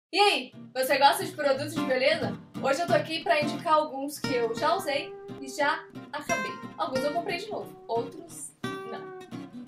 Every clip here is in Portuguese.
E aí, você gosta de produtos de beleza? Hoje eu tô aqui pra indicar alguns que eu já usei e já acabei. Alguns eu comprei de novo, outros não.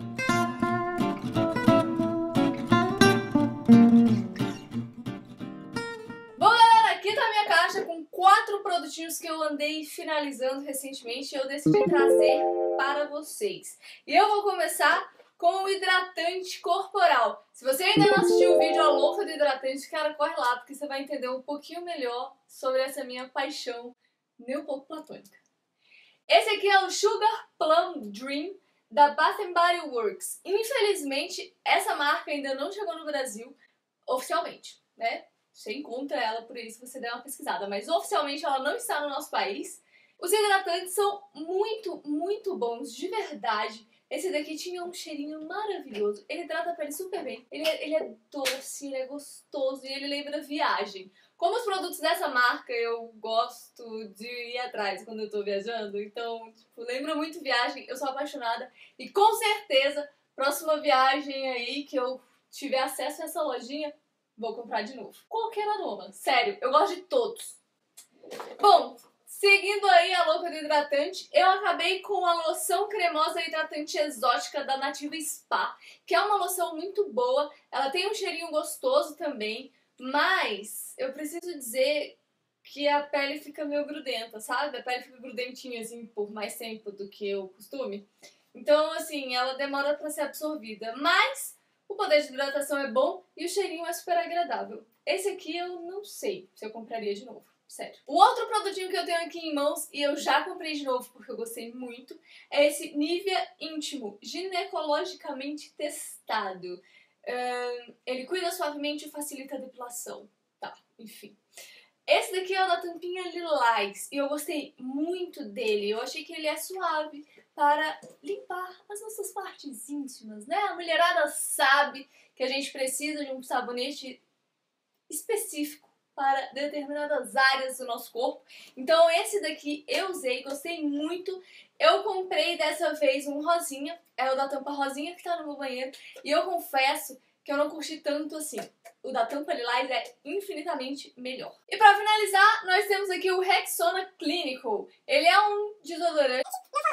Bom, galera, aqui tá a minha caixa com 4 produtinhos que eu andei finalizando recentemente e eu decidi trazer para vocês. E eu vou começar com o hidratante corporal. Se você ainda não assistiu o vídeo A Louca do Hidratante, cara, corre lá, porque você vai entender um pouquinho melhor sobre essa minha paixão nem um pouco platônica. Esse aqui é o Sugar Plum Dream da Bath Body Works. Infelizmente, essa marca ainda não chegou no Brasil oficialmente, né? Você encontra ela por aí se você der uma pesquisada, mas oficialmente ela não está no nosso país. Os hidratantes são muito bons, de verdade. Esse daqui tinha um cheirinho maravilhoso, ele hidrata a pele super bem, ele é doce, ele é gostoso e ele lembra viagem. Como os produtos dessa marca eu gosto de ir atrás quando eu tô viajando, então tipo, lembra muito viagem, eu sou apaixonada e com certeza, próxima viagem aí que eu tiver acesso a essa lojinha, vou comprar de novo. Qualquer aroma, sério, eu gosto de todos. Bom, seguindo aí a louca do hidratante, eu acabei com a loção cremosa hidratante exótica da Nativa Spa, que é uma loção muito boa, ela tem um cheirinho gostoso também, mas eu preciso dizer que a pele fica meio grudenta, sabe? A pele fica grudentinha assim por mais tempo do que o costume. Então, assim, ela demora pra ser absorvida, mas o poder de hidratação é bom e o cheirinho é super agradável. Esse aqui eu não sei se eu compraria de novo. Sério. O outro produtinho que eu tenho aqui em mãos e eu já comprei de novo porque eu gostei muito é esse Nivea Íntimo, ginecologicamente testado. Ele cuida suavemente e facilita a depilação. Tá, enfim. Esse daqui é o da tampinha lilás e eu gostei muito dele. Eu achei que ele é suave para limpar as nossas partes íntimas, né? A mulherada sabe que a gente precisa de um sabonete específico para determinadas áreas do nosso corpo. Então esse daqui eu usei, gostei muito. Eu comprei dessa vez um rosinha, é o da tampa rosinha que tá no meu banheiro. E eu confesso que eu não curti tanto assim. O da tampa lilás é infinitamente melhor. E pra finalizar, nós temos aqui o Rexona Clinical. Ele é um desodorante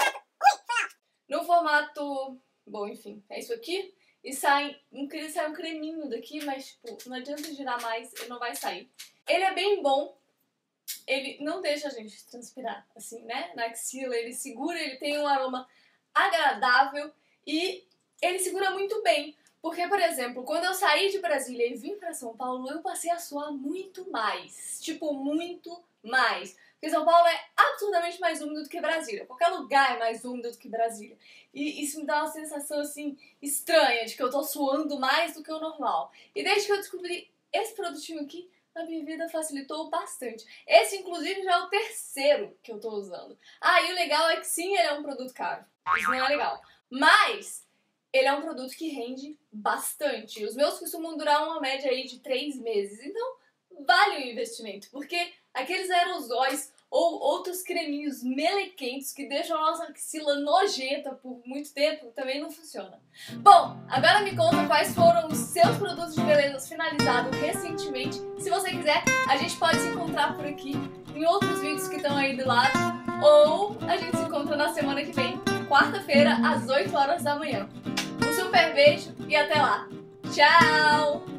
no formato... Bom, enfim, é isso aqui. E sai um creminho daqui, mas tipo, não adianta girar mais, ele não vai sair. Ele é bem bom, ele não deixa a gente transpirar, assim, né, na axila, ele segura, ele tem um aroma agradável e ele segura muito bem. Porque, por exemplo, quando eu saí de Brasília e vim pra São Paulo, eu passei a suar muito mais, tipo, muito mais. Porque São Paulo é absurdamente mais úmido do que Brasília. Qualquer lugar é mais úmido do que Brasília. E isso me dá uma sensação, assim, estranha, de que eu tô suando mais do que o normal. E desde que eu descobri esse produtinho aqui, a minha vida facilitou bastante. Esse, inclusive, já é o terceiro que eu tô usando. Ah, e o legal é que sim, ele é um produto caro. Isso não é legal. Mas ele é um produto que rende bastante. Os meus costumam durar uma média aí de 3 meses. Então, vale o investimento. Porque aqueles aerosóis ou outros creminhos melequentos que deixam a nossa axila nojenta por muito tempo também não funciona. Bom, agora me conta quais foram os seus produtos de beleza finalizados recentemente. Se você quiser, a gente pode se encontrar por aqui em outros vídeos que estão aí do lado. Ou a gente se encontra na semana que vem, quarta-feira, às 8 horas da manhã. Um super beijo e até lá. Tchau!